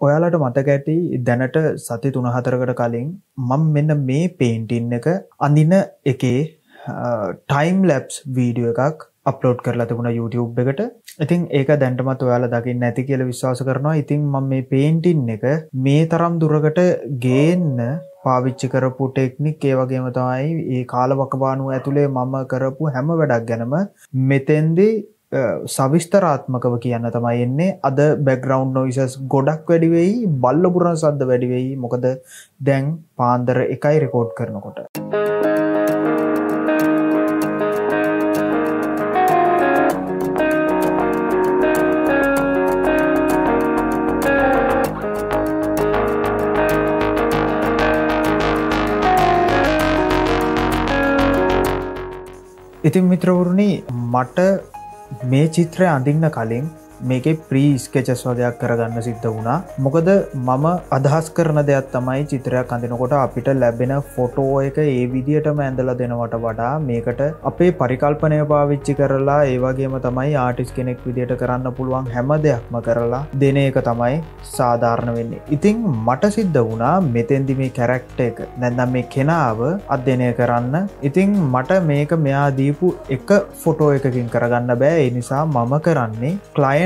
ඔයාලට මතක ඇති දැනට සති 3-4කට කලින් මම මෙන්න මේ පේන්ටින් එක අඳින එකේ ටයිම් ලැප්ස් වීඩියෝ එකක් අප්ලෝඩ් කරලා තිබුණා YouTube එකට. ඉතින් ඒක දැන්ටමත් ඔයාලා දකින්න නැති කියලා විශ්වාස කරනවා. ඉතින් මම මේ පේන්ටින් එක මේ තරම් දුරකට ගේන්න පාවිච්චි කරපු ටෙක්නික් ඒ වගේම තමයි මේ කාලවකවානුව ඇතුලේ මම කරපු හැම වැඩක් ගැනම මෙතෙන්දී සවිස්තරාත්මකව කියන්න තමයි එන්නේ. අද බෑග්ග්‍රවුන්ඩ් නොයිසස් ගොඩක් වැඩි වෙයි, බල්ල පුරන සද්ද වැඩි වෙයි. මොකද දැන් පාන්දර 1යි රෙකෝඩ් කරනකොට. ඉතින් මිත්‍රවරුනි, මට මේ චිත්‍රය අඳින්න කලින් මේකේ ප්‍රී ස්කෙචස් වගේක් කරගන්න සිද්ධ වුණා. මොකද මම අදහස් කරන දෙයක් තමයි චිත්‍රයක් අඳිනකොට අපිට ලැබෙන ෆොටෝ එක ඒ විදිහටම ඇඳලා දෙනවට වඩා මේකට අපේ පරිකල්පනය පාවිච්චි කරලා ඒ වගේම තමයි ආටිස්ට් කෙනෙක් විදිහට කරන්න පුළුවන් හැම දෙයක්ම කරලා දෙන එක තමයි සාධාරණ වෙන්නේ. ඉතින් මට සිද්ධ වුණා මෙතෙන්දි මේ කැරක්ටර් එක නැත්නම් මේ කෙනාව අධ්‍යයනය කරන්න. ඉතින් මට මේක මෙයා දීපු එක ෆොටෝ එකකින් කරගන්න බෑ. ඒ නිසා මම කරන්නේ ක්ලයන්ට්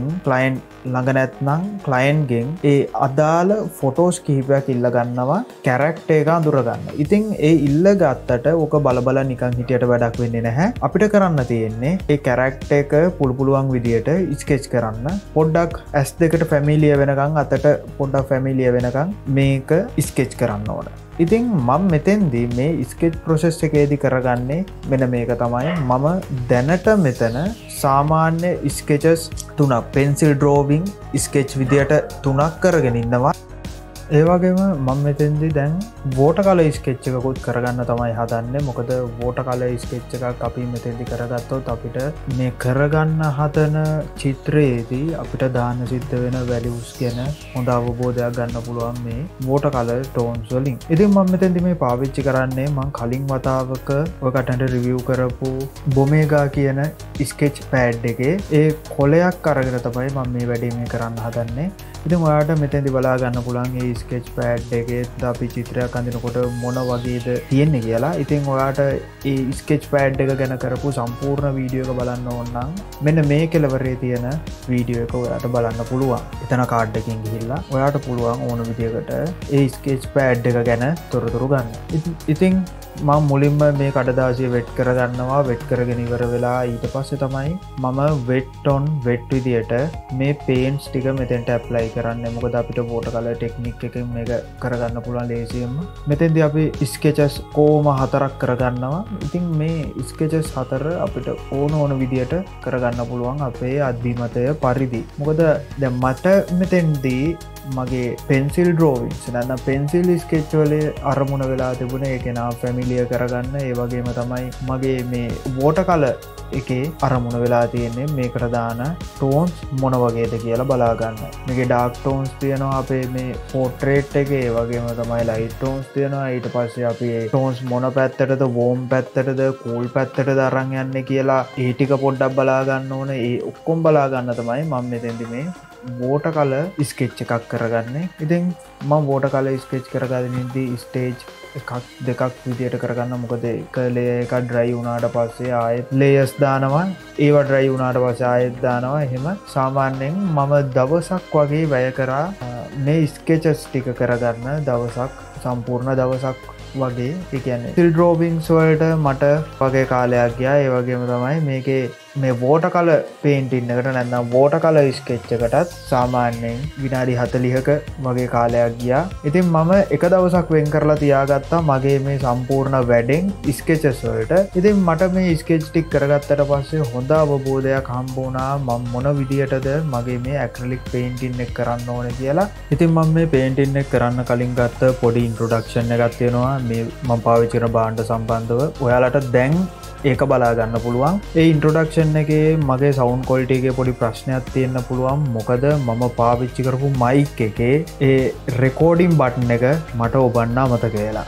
ළඟ නැත්නම් ක්ලයන්ට්ගෙන් ඒ අදාළ ෆොටෝස් කිහිපයක් ඉල්ල ගන්නවා කැරක්ටර් එක අඳුරගන්න. ඉතින් ඒ ඉල්ල ගත්තට ඕක බල නිකන් හිටියට වැඩක් වෙන්නේ නැහැ. අපිට කරන්න තියෙන්නේ ඒ කැරක්ටර් එක පුළුවන් විදියට ස්කෙච් කරන්න. පොඩ්ඩක් S2ට ෆැමිලිය වෙනකන් අතට පොඩ්ඩක් ෆැමිලිය වෙනකන් මේක ස්කෙච් කරන්න ඕන. ඉතින් මම මෙතෙන්දී මේ ස්කෙච් ප්‍රොසෙස් එකේදී කරගන්නේ මෙන්න මේක තමයි. මම දැනට මෙතන සාමාන්‍ය ස්කෙචස් 3ක් පෙන්සිල් ඩ්‍රෝවිං ස්කෙච් විදියට 3ක් කරගෙන ඉන්නවා. ඒ වගේම මම මෙතෙන්දී දැන් වෝටර් කලර් ස්කෙච් එකකුත් කරගන්න තමයි හදන්නේ. මොකද වෝටර් කලර් ස්කෙච් එකක් අපි මෙතෙන්දී කරගත්තොත් අපිට මේ කරගන්න හදන චිත්‍රයේදී අපිට දාන්න සිද්ධ වෙන වැලියුස් ගැන හොඳ අවබෝධයක් ගන්න පුළුවන් මේ වෝටර් කලර් ටෝන්ස් වලින්. ඉතින් මම මෙතෙන්දී මේ පාවිච්චි කරන්නේ මම කලින් වතාවක ඔයකටට රිවිව් කරපු බොමේගා කියන ස්කෙච් පෑඩ් එකේ ඒ කොලයක් අරගෙන තමයි මම මේ වැඩේ මේ කරන්න හදන්නේ. ඉතින් ඔයාලට මෙතෙන්දී බලා ගන්න පුළුවන් මේ ස්කෙච් පෑඩ් එකේ අපි චිත්‍රයක් අඳිනකොට මොන වගේද තියෙන්නේ කියලා. ඉතින් ඔයාලට මේ ස්කෙච් පෑඩ් එක ගැන කරපු සම්පූර්ණ වීඩියෝ එක බලන්න ඕන නම් මෙන්න මේ කෙලවරේ තියෙන වීඩියෝ එක ඔයාලට බලන්න පුළුවන්. එතන කාඩ් එකකින් ගිහිල්ලා ඔයාලට පුළුවන් ඕන විදියකට ඒ ස්කෙච් පෑඩ් එක ගැන තොරතුරු ගන්න. ඉතින් මම මුලින්ම මේ කඩදාසිය වෙට් කරගන්නවා. වෙට් කරගෙන ඉවර වෙලා ඊට පස්සේ තමයි මම වෙට් ඔන් වෙට් විදියට මේ පේන්ට්ස් ටික මෙතෙන්ට ඇප්ලයි කරන්නේ. මොකද අපිට වෝටර් කලර් ටෙක්නික් එකෙන් මේක කරගන්න පුළුවන් ලේසියෙන්ම. මෙතෙන්දී අපි ස්කෙචස් කොහොම 4ක් කරගන්නවා. ඉතින් මේ ස්කෙචස් 4 අපිට ඕන විදියට කරගන්න පුළුවන් අපේ අධිමතය පරිදි. මොකද දැන් මට මෙතෙන්දී මගේ පෙන්සිල් ඩ්‍රෝවිංස් නැත්නම් පෙන්සිල් ස්කෙච් වල අරමුණ වෙලා තිබුණේ ඒක නා ෆැමිලිය කරගන්න. ඒ වගේම තමයි මගේ මේ වෝටර් කලර් එකේ අරමුණ වෙලා තියෙන්නේ මේකට දාන ටෝන්ස් මොන වගේද කියලා බලා ගන්න. මේකේ ඩාර්ක් ටෝන්ස් තියෙනවා අපේ මේ පෝට්‍රේට් එකේ. ඒ වගේම තමයි ලයිට් ටෝන්ස් තියෙනවා. ඊට පස්සේ අපි ඒ ටෝන්ස් මොන පැත්තටද, වෝම් පැත්තටද, කූල් පැත්තටද අරන් යන්නේ කියලා ඒ ටික පොඩ්ඩක් බලා ගන්න ඕනේ. ඒ ඔක්කොම බලා ගන්න තමයි මම මෙතෙන්දි මේ වෝටර් කලර් ස්කෙච් එකක් කරගන්නේ. ඉතින් මම වෝටර් කලර් ස්කෙච් කරගන්නදී ස්ටේජ් එකක් දෙකක් විදියට කරගන්න. මොකද එක ලේයර් එකක් ඩ්‍රයි වුණාට පස්සේ ආයෙත් ලේයර්ස් දානවා. ඒවා ඩ්‍රයි වුණාට පස්සේ ආයෙත් දානවා. එහෙම සාමාන්‍යයෙන් මම දවසක් වගේ වැය කරා මේ ස්කෙචස් ටික කරගන්න. දවසක් සම්පූර්ණ දවසක් වගේ. ඒ කියන්නේ ස්ටිල් ඩ්‍රෝවිංස් වලට මට වගේ කාලයක් ගියා. ඒ වගේම තමයි මේකේ මේ වෝටර් කලර් පේන්ටින් එකට නැත්නම් වෝටර් කලර් ස්කෙච් එකටත් සාමාන්‍යයෙන් විනාඩි 40ක වගේ කාලයක් ගියා. ඉතින් මම එක දවසක් වෙන් කරලා තියාගත්තා මගේ මේ සම්පූර්ණ වැඩෙන් ස්කෙචස් වලට. ඉතින් මට මේ ස්කෙච් ටික කරගත්තට පස්සේ හොඳ අවබෝධයක් හම්බ වුණා මම මොන විදියටද මගේ මේ ඇක්‍රිලික් පේන්ටින් එක කරන්න ඕනේ කියලා. ඉතින් මම මේ පේන්ටින් එක කරන්න කලින් ගත්ත පොඩි ඉන්ට්‍රොඩක්ෂන් එකක් තියෙනවා මේ මම පාවිච්චි කරන භාණ්ඩ සම්බන්ධව. ඔයාලට දැන් ඒක බලා ගන්න පුළුවන්. ඒ ඉන්ට්‍රොඩක්ෂන් එකේ මගේ සවුන්ඩ් ක්වොලිටි එකේ පොඩි ප්‍රශ්නයක් තියෙන්න පුළුවන්. මොකද මම පාවිච්චි කරපු මයික් එකේ ඒ රෙකෝඩින් බටන් එක මට ඔබන්න අමතක වෙලා.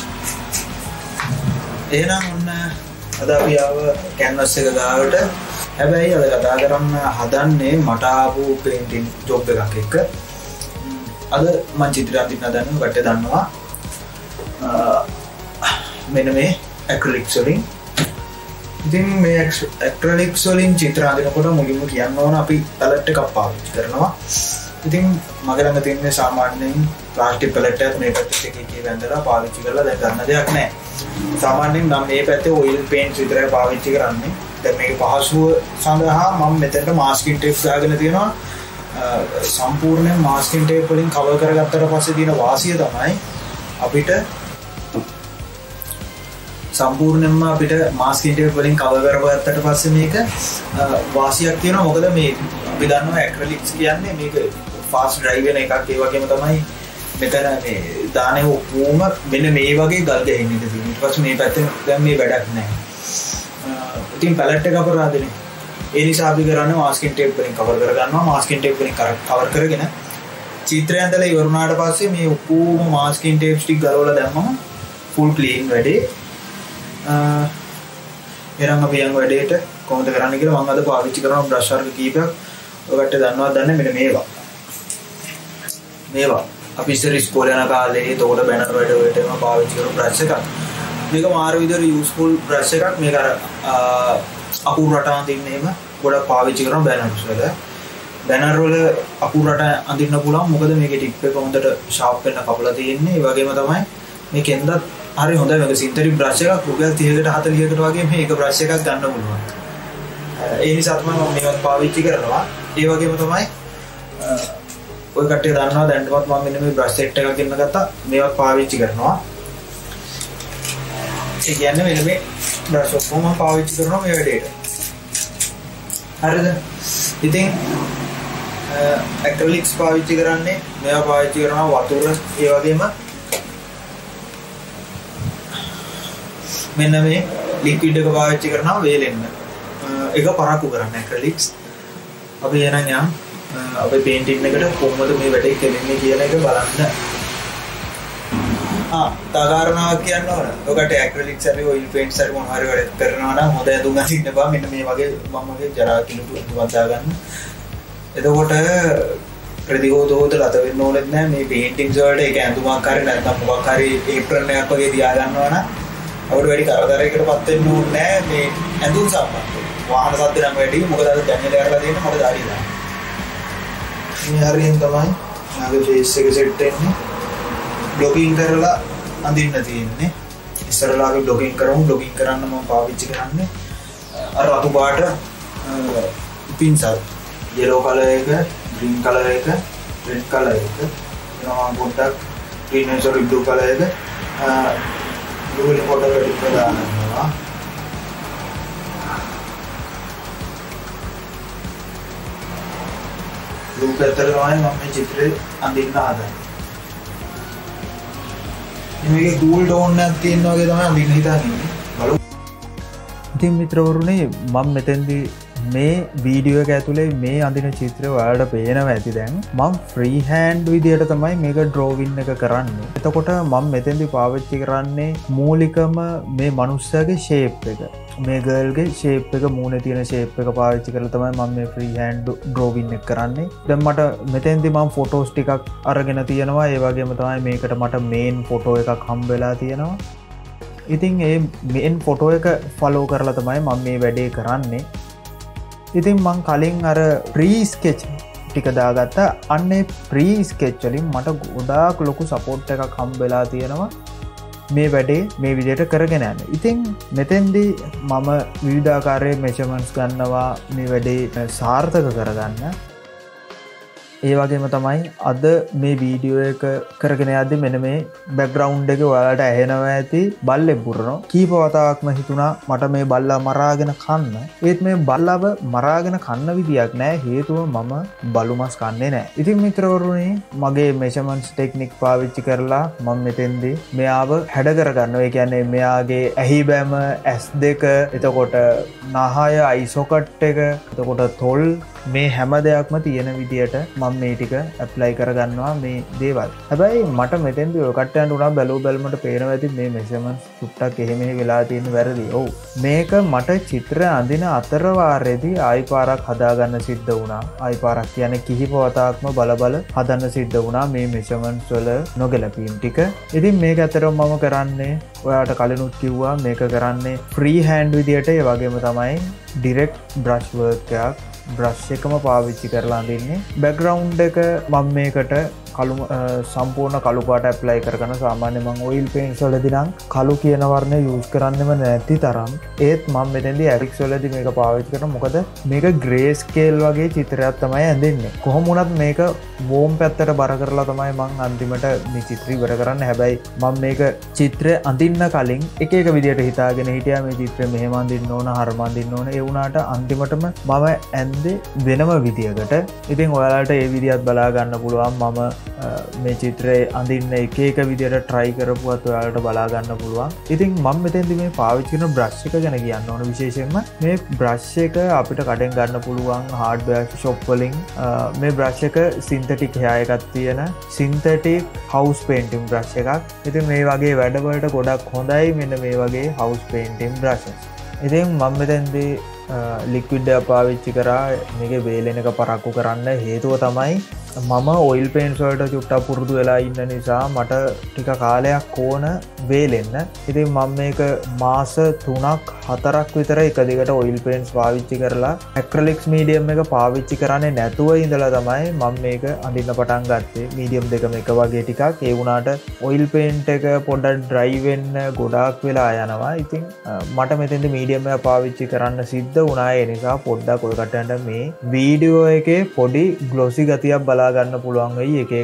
එහෙනම් ඔන්න අද අපි ආව කැන්වස් එක ගාවට. හැබැයි අද කතා කරන්න හදන්නේ මට ආපු පේන්ටින් ජොබ් එකක් එක්ක. අද මම චිත්‍රය අඳින්න හදන්නේ වට දන්නවා. මෙන්න මේ ඇක්‍රිලික්ස් වලින්. ඉතින් මේ ඇක්‍රිලික්ස් වලින් චිත්‍ර අඳිනකොට මුලින්ම කියන්න ඕන අපි පැලට් එකක් පාවිච්චි කරනවා. ඉතින් මගේ ළඟ තියෙන සාමාන්‍යයෙන් ප්ලාස්ටික් පැලට් එකක් මේ පැත්තේ එකේ වැඳලා පාවිච්චි කරලා දැන් ගන්න දෙයක් නැහැ. සාමාන්‍යයෙන් නම් මේ පැත්තේ ඔයිල් පේන්ට්ස් විතරයි පාවිච්චි කරන්නේ. දැන් මේක පහසුව සඳහා මම මෙතනට මාස්කින් ටේප්ස් දාගෙන තියෙනවා. සම්පූර්ණයෙන් මාස්කින් ටේප් වලින් කවර් කරගත්තට පස්සේ තියෙන වාසිය තමයි අපිට සම්පූර්ණයෙන්ම අපිට මාස්කින් ටේප් වලින් කවර් කරගත්තට පස්සේ මේක වාසියක් තියෙනවා. මොකද මේ අපි දන්නවා ඇක්‍රිලික්ස් කියන්නේ මේක ෆාස්ට් ඩ්‍රයි වෙන එකක්. ඒ වගේම තමයි මෙතන මේ දානේ ඔක්කොම මෙන්න මේ වගේ ගල් ගහින්න ඉඳී. ඊට පස්සේ මේ පැත්තෙන් දැන් මේ වැඩක් නැහැ. ඉතින් පැලට් එක අපර ආදෙන්නේ. ඒ නිසා අපි කරන්නේ මාස්කින් ටේප් වලින් කවර් කරගන්නවා. මාස්කින් ටේප් වලින් කවර් කරගෙන චිත්‍රය ඇඳලා ඉවර වුණාට පස්සේ මේ ඔක්කොම මාස්කින් ටේප්ස් ටික ගලවලා දැම්මම ෆුල් ක්ලීන් වැඩේ. එරන් අපි යන් වැඩේට කොහොමද කරන්න කියලා මම අද පාවිච්චි කරන බ්‍රෂ් වර්ග කීපයක් ඔයගොල්ලෝ දන්නවද දන්නේ මෙන්න මේවා අපි ඉස්සර ඉස්කෝලේ යන කාලේ ඒතකොට බැනර් වැඩ වලටම පාවිච්චි කරන බ්‍රෂ් එකක්. මේක මාර විදිහට යූස්ෆුල් බ්‍රෂ් එකක්. මේක අර අකුරු රට අඳින්න එහෙම ගොඩක් පාවිච්චි කරන බැනර්ස් වල. බැනර් වල අකුරු රට අඳින්න පුළුවන්. මොකද මේකේ ටිප් එක හොඳට ෂාප් වෙන්න කපලා තියෙන්නේ. ඒ වගේම තමයි මේ කෙන්දත් හරි හොඳයි. මේක සින්තටික් බ්‍රෂ් එකක්. රුපියල් 30කට 40කට වගේ මේක බ්‍රෂ් එකක් ගන්න පුළුවන්. ඒ නිසා තමයි මම මේවත් පාවිච්චි කරනවා. ඒ වගේම තමයි ඔය කට්ටිය දන්නවා දැන්ටමත් මම මෙන්න මේ බ්‍රෂ් සෙට් එකක් ගෙන්න ගත්තා. මේවත් පාවිච්චි කරනවා. ඒ කියන්නේ මෙන්න මේ බ්‍රෂ් ඔක්කොම පාවිච්චි කරනවා මේ වැඩේට. හරිද? ඉතින් ඇක්‍රිලික්ස් පාවිච්චි කරන්නේ මේවා පාවිච්චි කරනවා වතුර. ඒ වගේම මෙන්න මේ ලික්විඩ් එක පාවිච්චි කරනවා වේලෙන්න. ඒක පරක්කු කරන්න ඇක්‍රිලික්ස්. අපි එනන් යම් අපේ පේන්ටින් එකට කොහොමද මේ වැඩේ කෙරෙන්නේ කියලා එක බලන්න. තවකාරණාවක් කියන්න ඕන. ඔකට ඇක්‍රිලික්ස් හරි ඔයිල් පේන්ට්ස් හරි මොනවා හරි වැඩ කරනවා නම් හොඳ ඇඳුම් අඳින්න බෑ. මෙන්න මේ වගේ මම වගේ ජරා කිලුටු වදා ගන්න. එතකොට ප්‍රතිගෝධෝත ලත වෙන්න ඕනෙත් නෑ. මේ පේන්ටින්ග්ස් වලට ඒක ඇඳුමක් හරි නැත්නම් මොකක් හරි ඒප්‍රන් එකක් වගේ තියා ගන්නවා නම් අපිට වැඩි කරදරයකටපත් වෙන්න ඕනේ නෑ මේ ඇඳුම් සම්බන්ධව. වාහන සද්ද නම් වැඩි. මොකද අද ජනේල කරලා තියෙන්නේ මට දාරිය දාන්න. මේ හරියෙන් තමයි මගේ ෆේස් එක සෙට් වෙන්නේ. බ්ලොගින් කරලා අඳින්න තියෙන්නේ. ඉස්සරලා අපි බ්ලොගින් කරමු. බ්ලොගින් කරන්න මම පාවිච්චි කරන්නේ අර රතු පාට පින්සල්. yellow color එක, green color එක, red color එක. එනවා පොඩ්ඩක් green and blue color එක. blue එක පොඩ්ඩක් ටික දානවා. blue පැත්තට තමයි මම මේ චිත්‍රය අඳින්න හදන්නේ. මේකේ කූල් ටෝන් එකක් තියෙනවා වගේ තමයි අඳින්න හිතන්නේ. බලමු. ඉතින් මිත්‍රවරුනි මම මෙතෙන්දී මේ වීඩියෝ එක ඇතුලේ මේ අඳින චිත්‍රය ඔයාලට පේනවා ඇති දැන්. මම ෆ්‍රී හෑන්ඩ් විදියට තමයි මේක ඩ්‍රෝවින් එක කරන්නේ. එතකොට මම මෙතෙන්දී පාවිච්චි කරන්නේ මූලිකම මේ මනුස්සයාගේ ෂේප් එක. මේ ගර්ල්ගේ ෂේප් එක මූණේ තියෙන ෂේප් එක පාවිච්චි කරලා තමයි මම මේ ෆ්‍රී හෑන්ඩ් ඩ්‍රෝවින් එක කරන්නේ. දැන් මට මෙතෙන්දී මම ෆොටෝස් ටිකක් අරගෙන තියෙනවා. ඒ වගේම තමයි මේකට මට මේන් ෆොටෝ එකක් හම්බ වෙලා තියෙනවා. ඉතින් ඒ මේන් ෆොටෝ එක ෆලෝ කරලා තමයි මම මේ වැඩේ කරන්නේ. ඉතින් මං කලින් අර ප්‍රී ස්කෙච් ටික දාගත්තා. අන්නේ ප්‍රී ස්කෙච් වලින් මට ගොඩාක් ලොකු සපෝට් එකක් හම්බ වෙලා තියෙනවා මේ වැඩේ මේ විදිහට කරගෙන යන්න. ඉතින් මෙතෙන්දී මම විවිධාකාරයේ මෙෂර්මන්ට්ස් ගන්නවා මේ වැඩේ සාර්ථක කරගන්න. ඒ වගේම තමයි අද මේ වීඩියෝ එක කරගෙන යද්දි මෙන්න මේ බෑග්ග්‍රවුන්ඩ් එකේ ඔයාලට ඇහෙනවා ඇති බල්ලෙක් බුරනවා. කීප වතාවක්ම හිතුණා මට මේ බල්ලා මරාගෙන කන්න. ඒත් මේ බල්ලව මරාගෙන කන්න විදියක් නැහැ. හේතුව මම බලු මස් කන්නේ නැහැ. ඉතින් මිත්‍රවරුනි මගේ මෙෂර්මන්ට්ස් ටෙක්නික් පාවිච්චි කරලා මම මෙතෙන්දී මෙයාව හැඩ කරගන්නවා. ඒ කියන්නේ මෙයාගේ ඇහි බැම, S2, එතකොට නහය, අයි සොකට් එක, එතකොට තොල්, මේ හැම දෙයක්ම තියෙන විදියට මම මේ ටික ඇප්ලයි කරගන්නවා මේ දේවල්. හැබැයි මට මෙතෙන්දී ඔය කට්ටයන්ට උනා බැලුවමට පේනවා ඇති මේ මෙෂර්මන්ට්ස් සුට්ටක් එහෙ මෙහෙ වෙලා තියෙන වැරදි. ඔව්. මේක මට චිත්‍ර අඳින අතර වාරෙදී ආයි පාරක් හදාගන්න සිද්ධ වුණා. ආයි පාරක් කියන්නේ කිහිප වතාවක්ම බල හදන්න සිද්ධ වුණා මේ මෙෂර්මන්ට්ස් වල නොගැලපීම් ටික. ඉතින් මේක ඇත්තටම මම කරන්නේ ඔයාට කලිනුත් කිව්වා මේක කරන්නේ ෆ්‍රී හෑන්ඩ් විදියට. ඒ වගේම තමයි ඩිරෙක්ට් බ්‍රෂ් වර්ක් එකක් බ්‍රෂ් එකම පාවිච්චි කරලා අඳින්නේ. බෑග්ග්‍රවුන්ඩ් එක මම මේකට කළු සම්පූර්ණ කළු පාට ඇප්ලයි කරගෙන සාමාන්‍ය මම ඔයිල් පේන්ට්ස් වලදී නම් කළු කියන වර්ණය යූස් කරන්නෙම නැති තරම්. ඒත් මම මෙතෙන්දී ඇරික්ස් වලදී මේක පාවිච්චි කරනවා. මොකද මේක ග්‍රේ ස්කේල් වගේ චිත්‍රයක් තමයි ඇඳෙන්නේ. කොහොම වුණත් මේක වෝම් පැත්තට බර කරලා තමයි මම අන්තිමට මේ චිත්‍රය ඉවර කරන්නේ. හැබැයි මම මේක චිත්‍රය අඳින්න කලින් එක එක විදියට හිතාගෙන හිටියා මේ චිත්‍රය මෙහෙම අඳින්න ඕන, හරම අඳින්න ඕන. ඒ වුණාට අන්තිමටම මම ඇන්දේ වෙනම විදියකට. ඉතින් ඔයාලට ඒ විදියත් බලා ගන්න පුළුවන්. මම මේ චිත්‍රයේ අඳින්න එක විදියට ට්‍රයි කරපුවත් ඔයාලට බලා ගන්න පුළුවන්. ඉතින් මම මෙතෙන්දි මේ පාවිච්චි කරන බ්‍රෂ් එක ගැන කියන්න ඕන. විශේෂයෙන්ම මේ බ්‍රෂ් එක අපිට කඩෙන් ගන්න පුළුවන් හાર્ඩ්වෙයාර් ෂොප් වලින්. මේ බ්‍රෂ් එක සින්තටික් හෙයා එකක් තියෙන සින්තටික් හවුස් පේන්ටින් බ්‍රෂ් එකක්. ඉතින් මේ වගේ වැඩවලට ගොඩක් හොඳයි මෙන්න මේ වගේ හවුස් පේන්ටින් බ්‍රෂස්. ඉතින් මම මෙතෙන්දි ලික්විඩ් එක පාවිච්චි කරා මේකේ වේලෙන එක පරක්කු කරන්න. හේතුව තමයි මම ඔයිල් පේන්ට්ස් වලට චුට්ටක් පුරුදු වෙලා ඉන්න නිසා මට ටික කාලයක් ඕන වේලෙන්න. ඉතින් මම මේක මාස 3ක් 4ක් විතර එක දිගට ඔයිල් පේන්ට්ස් පාවිච්චි කරලා ඇක්‍රලික්ස් මීඩියම් එක පාවිච්චි කරන්නේ නැතුව ඉඳලා තමයි මම මේක අඳින්න පටන් ගත්තේ. මීඩියම් දෙකම එක වගේ ටිකක්. ඒ වුණාට ඔයිල් පේන්ට් එක පොඩ්ඩක් ඩ්‍රයි වෙන්න ගොඩාක් වෙලා යනවා. ඉතින් මට මෙතෙන්ද මීඩියම් එක පාවිච්චි කරන්න සිද්ධ වුණා. ඒ නිසා පොඩ්ඩක් ඔය කට්ටන්ට මේ වීඩියෝ එකේ පොඩි ග්ලොසි ගතියක් ගන්න පුළුවන් වෙයි. එක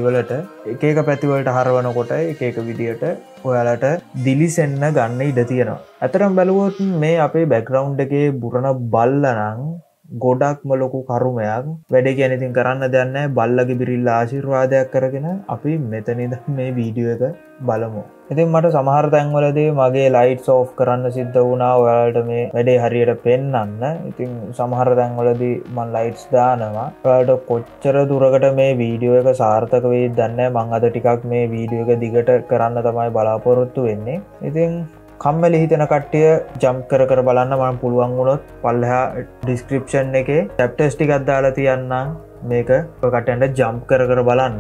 පැතිවලට හරවනකොට එක විදියට ඔයාලට දිලිසෙන්න ගන්න ඉඩ තියෙනවා. ඇතරම් බැලුවොත් මේ අපේ බෑග්ග්‍රවුන්ඩ් එකේ බුරණ බල්ලනම් ගොඩක්ම ලොකු කරුමයක්. වැඩේ කියන්නේ ඉතින් කරන්න දෙයක් නැහැ. බල්ලගේ බිරිල්ල ආශිර්වාදයක් කරගෙන අපි මෙතන ඉඳන් මේ වීඩියෝ එක බලමු. ඉතින් මට සමහර තැන්වලදී මගේ ලයිට්ස් ඕෆ් කරන්න සිද්ධ වුණා ඔයාලට මේ වැඩේ හරියට පෙන්වන්න. ඉතින් සමහර තැන්වලදී මම ලයිට්ස් දානවා. ඔයාලට කොච්චර දුරකට මේ වීඩියෝ එක සාර්ථක වෙයිද දන්නේ නැහැ. මම අද ටිකක් මේ වීඩියෝ එක දිගට කරන්න තමයි බලාපොරොත්තු වෙන්නේ. ඉතින් කම්මැලි හිතෙන කට්ටිය ජම්ප් කර බලන්න. මම පුළුවන් වුණොත් පල්ලෙහා ඩිස්ක්‍රිප්ෂන් එකේ චැප්ටර්ස් ටිකක් දාලා තියන්නම්. මේක ඔය කට්ටියන්ට ජම්ප් කර බලන්න.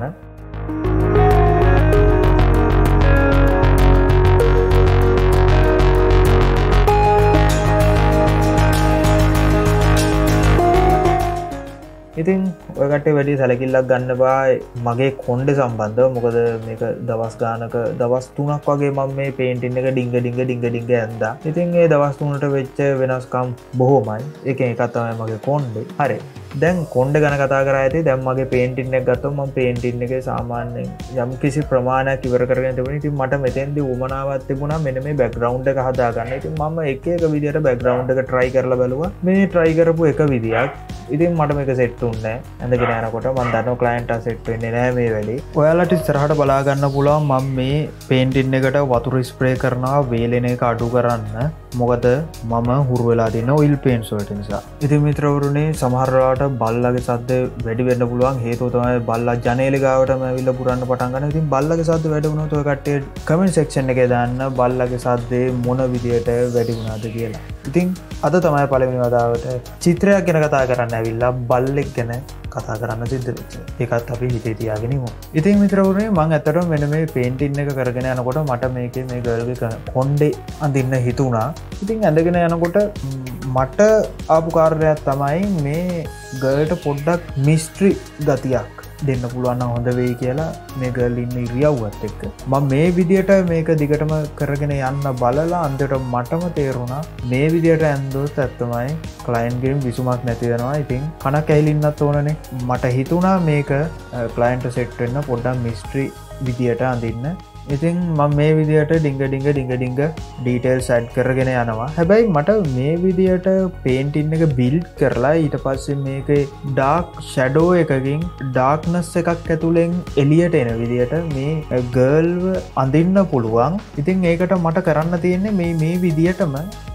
ඉතින් ඔය කට්ටිය වැඩි සැලකිල්ලක් ගන්න බා මගේ කොණ්ඩේ සම්බන්ධව. මොකද මේක දවස් ගානක දවස් 3ක් වගේ මම මේ පේන්ටින් එක ඩිංග ඇඳා. ඉතින් ඒ දවස් 3ට වෙච්ච වෙනස්කම් බොහොමයි. එකෙන් එකක් තමයි මගේ කොණ්ඩේ. හරි. දැන් කොණ්ඩේ ගැන කතා කරා ඇති. දැන් මගේ පේන්ටින් එක ගත්තොත් මම පේන්ටින් එකේ සාමාන්‍යයෙන් යම් කිසි ප්‍රමාණයක් ඉවර කරගෙන තිබුණා. ඉතින් මට මෙතෙන්දී උමනාවක් තිබුණා මෙන්න මේ බෑග්ග්‍රවුන්ඩ් එක හදාගන්න. ඉතින් මම එක විදියට බෑග්ග්‍රවුන්ඩ් එක try කරලා බැලුවා. මේ try කරපු එක විදියක්. ඉතින් මට මේක සෙට් වුණේ නැහැ. ඇඳගෙන යනකොට මම දන්නවා ක්ලයන්ට් ආ සෙට් වෙන්නේ නැහැ මේ වෙලේ. ඔයාලට ඉස්සරහට බලා ගන්න පුළුවන් මම මේ පේන්ටින් එකට වතුර ස්ප්‍රේ කරනවා වේලෙන එක අඩු කරන්න. මොකද මම හුරු වෙලා තියෙන ඔයිල් පේන්ට්ස් වලට නිසා. ඉතින් මිත්‍රවරුනි සමහර වෙලාවට බල්ලගේ සද්ද වැඩි වෙන්න පුළුවන්. හේතුව තමයි බල්ලා ජනේලේ ගාවටම ඇවිල්ලා පුරන්න පටන් ගන්නවා. ඉතින් බල්ලගේ සද්ද වැඩි වුණොත් ඔය කට්ටිය කමෙන්ට් සෙක්ෂන් එකේ දාන්න බල්ලගේ සද්දේ මොන විදියට වැඩි වුණාද කියලා. ඉතින් අද තමයි පළවෙනි වතාවට චිත්‍රයක් ගැන කතා කරන්න ඇවිල්ලා බල්ලෙක් ගැන කතා කරන්න සිද්ධ වෙච්ච. ඒකත් අපි හිතේ තියාගෙන ඉමු. ඉතින් මිත්‍රවරුනි මම ඇත්තටම මෙන්න මේ පේන්ටින් එක කරගෙන යනකොට මට මේකේ මේ ගර්ල්ගේ කොණ්ඩේ අඳින්න හිතුණා. ඉතින් ඇඳගෙන යනකොට මට ආපු කාර්යයක් තමයි මේ ගර්ල්ට පොඩ්ඩක් මිස්ට්‍රි ගතියක් දෙන්න පුළුවන් නම් හොඳ වෙයි කියලා මේ ගර්ල් ඉන්න ඉරියව්වත් එක්ක මම මේ විදියට මේක දිගටම කරගෙන යන්න බලලා අන්තිමට මටම තේරුණා මේ විදියට ඇඳුවොත් ඇත්තමයි ක්ලයන්ට්ගෙන් විසුමක් නැති වෙනවා. ඉතින් කනක් ඇහිලින්නත් ඕනනේ. මට හිතුණා මේක ක්ලයන්ට්ට සෙට් වෙන්න පොඩ්ඩක් මිස්ට්‍රි විදියට අඳින්න. ඉතින් මම මේ විදියට ඩිංග ඩීටේල්ස් ඇඩ් කරගෙන යනවා. හැබැයි මට මේ විදියට පේන්ටින් එක බිල්ඩ් කරලා ඊට පස්සේ මේකේ ඩාර්ක් ෂැඩෝ එකකින් ඩාර්ක්නස් එකක් ඇතුලෙන් එළියට එන විදියට මේ ගර්ල්ව අඳින්න පුළුවන්. ඉතින් ඒකට මට කරන්න තියෙන්නේ මේ විදියටම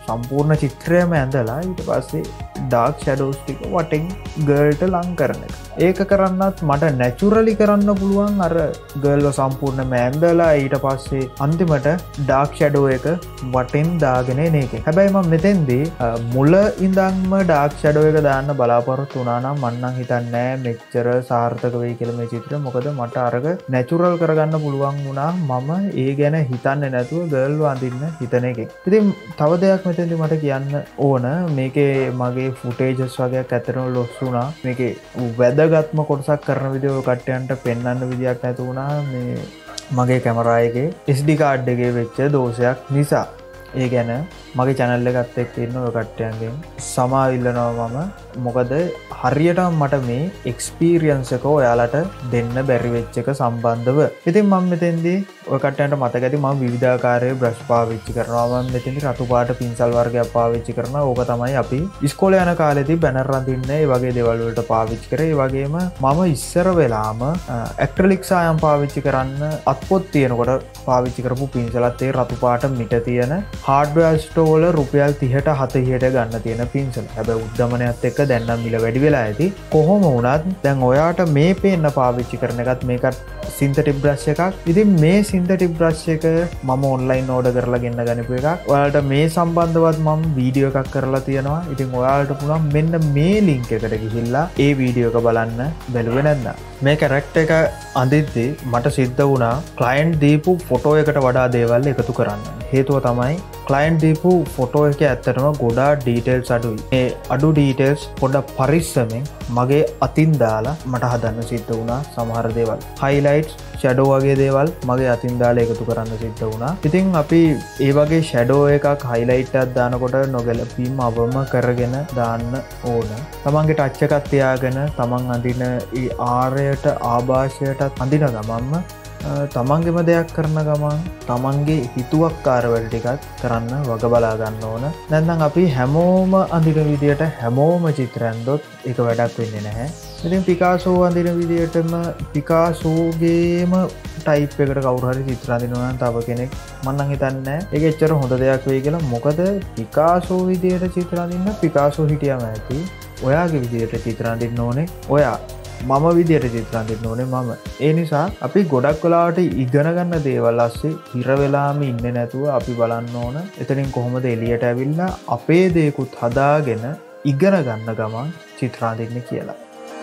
සම්පූර්ණ චිත්‍රයම ඇඳලා ඊට පස්සේ ඩාර්ක් ෂැඩෝස් ටික වටෙන් ගර්ල්ට ලං කරන එක. ඒක කරන්නත් මට නැචුරලි කරන්න පුළුවන් අර ගර්ල්ව සම්පූර්ණයෙන්ම ඇඳලා ඊට පස්සේ අන්තිමට ඩාර්ක් ෂැඩෝ එක වටෙන් දාගෙන එන එක. හැබැයි මම මෙතෙන්දී මුල ඉඳන්ම ඩාර්ක් ෂැඩෝ එක දාන්න බලාපොරොත්තු වුණා නම් මම නම් හිතන්නේ මෙච්චර සාර්ථක වෙයි කියලා මේ චිත්‍රය. මොකද මට අරක නැචුරල් කරගන්න පුළුවන් වුණා මම ඒ ගැන හිතන්නේ නැතුව ගර්ල්ව අඳින්න හිතන එකෙන්. ඉතින් තව දෙයක් මෙතෙන්දී මට කියන්න ඕන මේකේ මගේ ෆුටේජස් වගේක් ඇත්තටම ලොස් වුණා. මේකේ වැදගත්ම කොටසක් කරන විදිය කට්ටියන්ට පෙන්වන්න විදියක් නැති වුණා. මේ මගේ කැමරා එකේ SD කාඩ් එකේ වෙච්ච දෝෂයක් නිසා. ඒ ගැන මගේ channel එකත් එක්ක ඉන්න ඔය කට්ටියන්ගෙන් සමාව ඉල්ලනවා මම. මොකද හරියටම මට මේ එක්ස්පීරියන්ස් එක ඔයාලට දෙන්න බැරි වෙච්ච එක සම්බන්ධව. ඉතින් මම මෙතෙන්දී ඔය කට්ටියන්ට මතක ඇති මම විවිධාකාරයේ බ්‍රෂ් පාවිච්චි කරනවා. මම මෙතෙන්දී රතු පාට පින්සල් වර්ගයක් පාවිච්චි කරනවා. ඕක තමයි අපි ඉස්කෝලේ යන කාලේදී බැනර් අඳින්න ඒ වගේ දේවල් වලට පාවිච්චි කරේ. ඒ වගේම මම ඉස්සර වෙලාම ඇක්‍රිලික් සායම් පාවිච්චි කරන්න අත්පොත් තියෙනකොට පාවිච්චි කරපු පින්සලත් ඒ රතු පාට මිට තියෙන හાર્ඩ්වෙයාර් ස්ටෝර් වල රුපියල් 30ට 70ට ගන්න තියෙන පින්සල. හැබැයි උද්දමනයත් එක්ක දැන් නම් මිල වැඩි වෙලා ඇති. කොහොම වුණත් දැන් ඔයාට මේ පේන්න පාවිච්චි කරන එකත් මේකත් සින්තටික් බ්‍රෂ් එකක්. ඉතින් මේ සින්තටික් බ්‍රෂ් එක මම ඔන්ලයින් ඕඩර් කරලා ගෙන්න ගනිපු එකක්. ඔයාලට මේ සම්බන්ධවත් මම වීඩියෝ එකක් කරලා තියෙනවා. ඉතින් ඔයාලට පුළුවන් මෙන්න මේ ලින්ක් එකට ගිහිල්ලා ඒ වීඩියෝ එක බලන්න බැලුවේ නැත්නම්. මේ කැරක්ටර් එක අඳිද්දී මට සිද්ධ වුණා ක්ලයන්ට් දීපු ෆොටෝ එකට වඩා දේවල් එකතු කරන්න. හේතුව තමයි ක්ලයන්ට් දීපු ෆොටෝ එකේ ඇත්තටම ගොඩාක් ඩීටේල්ස් අඩුයි. ඒ අඩු ඩීටේල්ස් පොඩ්ඩක් පරිස්සමෙන් මගේ අතින් දාලා මට හදන්න සිද්ධ වුණා සමහර දේවල්. highlights ෂැඩෝ වගේ දේවල් මගේ අතින් දාලා එකතු කරන්න සිද්ධ වුණා. ඉතින් අපි ඒ වගේ ෂැඩෝ එකක් highlight එකක් දානකොට නොගැලපීම් අවම කරගෙන දාන්න ඕන. තමන්ගේ ටච් එකක් තියාගෙන තමන් අඳින ඒ ආරයට ආభాෂයට අඳින ගමන්ම තමන්ගේම දෙයක් කරන ගමන් තමන්ගේ හිතුවක්කාර වැඩ ටිකක් කරන්න වග බලා ගන්න ඕන. නැත්නම් අපි හැමෝම අඳින විදියට හැමෝම චිත්‍ර ඇඳොත් ඒක වැඩක් වෙන්නේ නැහැ. ඉතින් පිකාසෝ අඳින විදියටම පිකාසෝගේම ටයිප් එකට කවුරු හරි චිත්‍ර අඳිනවා නම් තව කෙනෙක් මම නම් හිතන්නේ ඒක එච්චර හොඳ දෙයක් වෙයි කියලා. මොකද පිකාසෝ විදියට චිත්‍ර අඳින්න පිකාසෝ හිටියම ඇති. ඔයාගේ විදියට චිත්‍ර අඳින්න ඕනේ ඔයා. මම විදියට චිත්‍ර අඳින්න ඕනේ මම. ඒ නිසා අපි ගොඩක් වෙලාවට ඉගෙන ගන්න දේවල් ASCII හිර වෙලාම ඉන්නේ නැතුව අපි බලන්න ඕන එතනින් කොහොමද එළියට ඇවිල්ලා අපේ දේකුත් හදාගෙන ඉගෙන ගන්න ගමන් චිත්‍ර අඳින්න කියලා.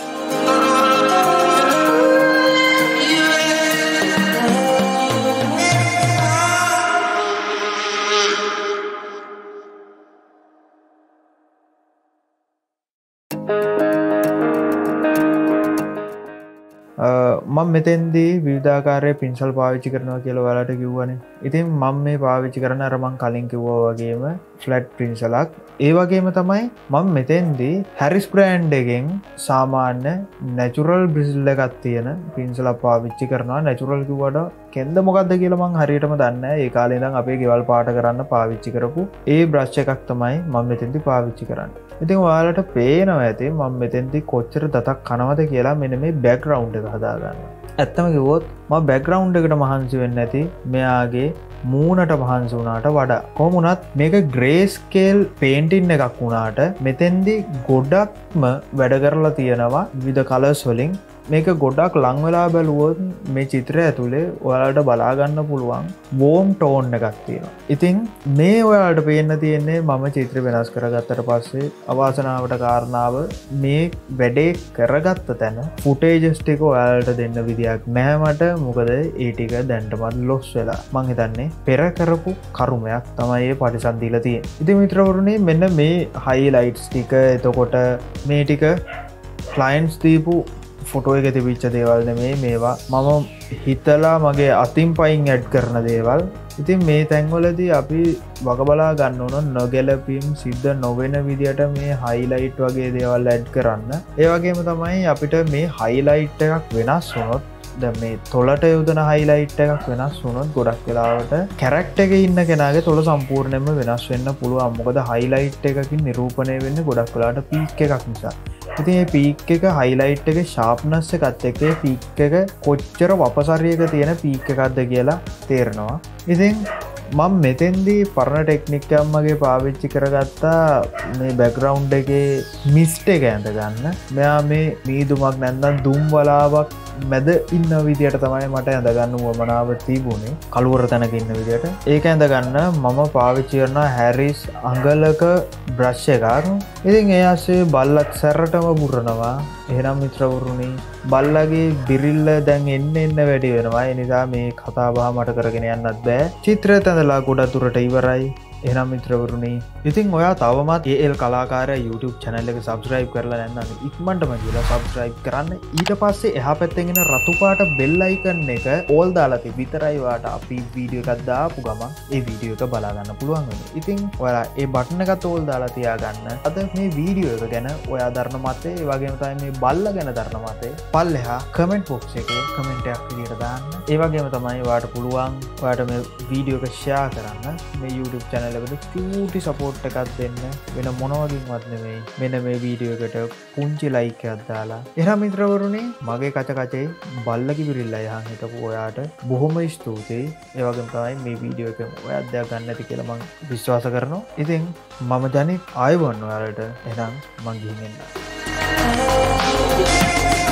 මම මෙතෙන්දී විවිධාකාරයේ පින්සල් පාවිච්චි කරනවා කියලා ඔයාලට කිව්වනේ. ඉතින් මම මේ පාවිච්චි කරන අර මං කලින් කිව්වා වගේම ෆ්ලැට් පින්සලක්. ඒ වගේම තමයි මම මෙතෙන්දී හැරිස් බ්‍රෑන්ඩ් එකෙන් සාමාන්‍ය නැචරල් බ්‍රිසල් එකක් තියෙන පින්සලක් පාවිච්චි කරනවා. නැචරල් කිව්වට කෙන්ද මොකක්ද කියලා මං හරියටම දන්නේ නැහැ. ඒ කාලේ ඉඳන් අපේ ගෙවල් පාට කරන්න පාවිච්චි කරපු ඒ බ්‍රෂ් එකක් තමයි මම මෙතෙන්දී පාවිච්චි කරන්නේ. ඉතින් ඔයාලට පේනවා ඇති මම මෙතෙන්දී කොච්චර දතක් කනවද කියලා මෙන්න මේ බෑග්ග්‍රවුන්ඩ් එක හදාගන්න. ඇත්තම කිව්වොත් මම බෑග්ග්‍රවුන්ඩ් එකට මහන්සි වෙන්නේ නැති මෙයාගේ මූණට මහන්සි වුණාට වඩා. කොහොම වුණත් මේක ග්‍රේ ස්කේල් පේන්ටින් එකක් වුණාට මෙතෙන්දී ගොඩක්ම වැඩ කරලා තියෙනවා විවිධ කලර්ස් වලින්. මේක ගොඩක් ලං වෙලා බැලුවොත් මේ චිත්‍රය ඇතුලේ ඔයාලට බලා ගන්න පුළුවන් වෝම් ටෝන් එකක් තියෙනවා. ඉතින් මේ ඔයාලට පේන්න තියෙන්නේ මම චිත්‍රය වෙනස් කරගත්තට පස්සේ අවාසනාවට කාරණාව මේ වැඩේ කරගත්ත තැන ෆුටේජස් ටික ඔයාලට දෙන්න විදියක් නැහැ මට. මොකද ඒ ටික දැන්ටමත් ලොස් වෙලා. මං හිතන්නේ පෙර කරපු කර්මයක් තමයි ඒ පරිසම් දීලා තියෙන්නේ. ඉතින් මිත්‍රවරුනි මෙන්න මේ highlights ටික එතකොට මේ ටික clients දීපු ෆොටෝ එක තිබිච්ච දේවල් නෙමේ මේවා මම හිතලා මගේ අතින් පයින් ඇඩ් කරන දේවල්. ඉතින් මේ තැන්වලදී අපි වග බලා ගන්න ඕන නොගැලපීම් සිද්ධ නොවෙන විදියට මේ highlight වගේ දේවල් ඇඩ් කරන්න. ඒ වගේම තමයි අපිට මේ highlight එකක් වෙනස් වුණොත් දැන් මේ තොලට යොදන highlight එකක් වෙනස් වුණොත් ගොඩක් වෙලාවට කැරක්ටර් එකේ ඉන්න කෙනාගේ තොල සම්පූර්ණයෙන්ම වෙනස් වෙන්න පුළුවන්. මොකද highlight එකකින් නිරූපණය වෙන්නේ ගොඩක් වෙලාවට peak එකක් නිසා. ඉතින් මේ peak එක highlight එකේ sharpness එකත් එක්ක peak එක කොච්චර වපසරියක තියෙන peak එකක්ද කියලා තේරෙනවා. ඉතින් මම මෙතෙන්දී පරණ ටෙක්නික්කම් මගේ පාවිච්චි කරගත්තා මේ බැග්‍රවුන්් එකේ මිස්ට එක ඇඳ ගන්න. මෙයා මේ මීදුමක් නැන්දම් දුම් වලාවක් මැද ඉන්න විදියට තමයි මට ඇඳගන්න වමනාව තිබුණේ කළුවර තැනක ඉන්න විදියට. ඒක ඇඳගන්න මම පාවිච්චි කරන හැරිස් අඟලක බ්‍රෂ් එකක්. ඉතින් ඒ ASCII බල්ලක් සැරටම පුරනවා. එහෙනම් මිත්‍රවරුනි බල්ලගේ බිරිල්ල දැන් එන්න වැඩි වෙනවා. ඒ නිසා මේ කතා බහ මට කරගෙන යන්නත් බෑ. චිත්‍රය ඇඳලා ගොඩක් දුරට ඉවරයි. එහෙනම් මිත්‍රවරුනි ඉතින් ඔයා තවමත් AL කලාකාරය YouTube channel එක subscribe කරලා නැත්නම් ඉක්මනටම ගිහලා subscribe කරන්න. ඊට පස්සේ එහා පැත්තෙන් එන රතු පාට bell icon එක all දාලා විතරයි ඔයාට අපි වීඩියෝ එකක් දාපු ගමන් ඒ වීඩියෝ එක බලා ගන්න පුළුවන් වෙන්නේ. ඉතින් ඔයාලා ඒ බටන් එකත් all දාලා තියාගන්න. අද මේ වීඩියෝ එක ගැන ඔයා දරන මතේ ඒ වගේම තමයි මේ බල්ලා ගැන දරන මතේ පල්ලෙහා comment box එකේ comment එකක් විදියට දාන්න. ඒ වගේම තමයි ඔයාට පුළුවන් ඔයාට මේ වීඩියෝ එක share කරන්න මේ YouTube channel චූටි සපෝට් එකක් දෙන්න. වෙන මොනවකින්වත් නෙමෙයි මෙන්න මේ වීඩියෝ එකට පුංචි ලයික් එකක් දාලා. එහෙනම් මිත්‍රවරුනි මගේ කචකචේ බල්ලගේ විරිල්ලා යහන් හිටපු ඔයාට බොහොම ස්තුතියි. ඒ වගේම තමයි මේ වීඩියෝ එක ඔයා අත්දැක ගන්න ඇති කියලා මම විශ්වාස කරනවා. ඉතින් මම ජනිත් ආයුබෝවන් ඔයාලට. එහෙනම් මං ගිහින් එන්න.